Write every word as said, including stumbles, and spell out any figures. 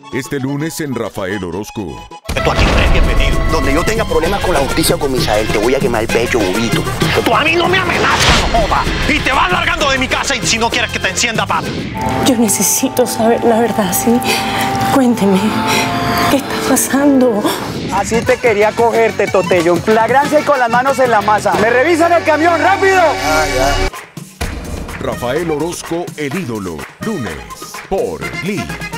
Este lunes en Rafael Orozco. Tú aquí no eres bienvenido. Donde yo tenga problemas con la justicia o con Misael, te voy a quemar el pecho, bobito. Tú a mí no me amenazas, no joda. Y te vas largando de mi casa y si no quieres que te encienda pato. Yo necesito saber la verdad, ¿sí? Cuénteme, ¿qué está pasando? Así te quería cogerte, Totello, en flagrancia y con las manos en la masa. ¡Me revisan el camión, rápido! Ah, ya. Rafael Orozco, el ídolo. Lunes por Glee.